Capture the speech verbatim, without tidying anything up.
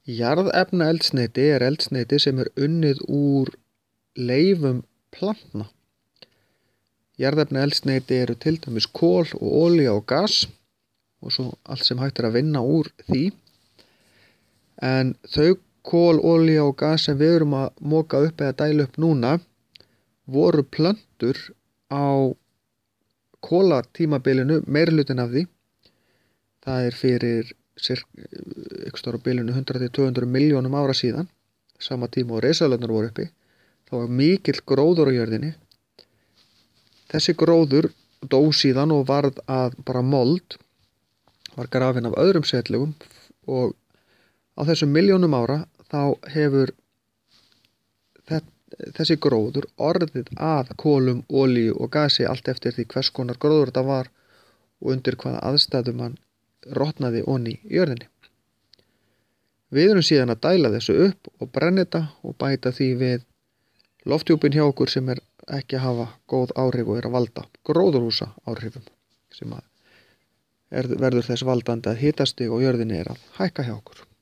Jarðefnaeldsneyti er eldsneyti sem er unnið úr leifum plantna. Jarðefnaeldsneyti eru til dæmis kol og olía og gas og svo allt sem hægt er að vinna úr því. En þau kol, olía og gas sem við erum að moka upp eða dæla upp núna voru plöntur á kolatímabilinu, meirihlutin af því. Það er fyrir ykkur á bilinu hundrað til tvö hundruð milljónum ára síðan, sama tíma og risaeðlurnar voru uppi. Það var mikill gróður á jörðinni. Þessi gróður dó síðan og varð að bara mold, var grafinn af öðrum setlögum og á þessum milljónum ára þá hefur þessi gróður orðið að kolum, olíu og gasi allt eftir því hvers konar gróður þetta var og undir hvaða aðstæðum hann rotnaði onni í jörðinni. Við erum síðan að dæla þessu upp og brenna þetta og bæta því við lofthjúpinn hjá okkur sem er ekki að hafa góð áhrif og er að valda gróðurhúsa áhrifum sem að er, verður þess valdandi að hitastig á jörðinni er að hækka hjá okkur.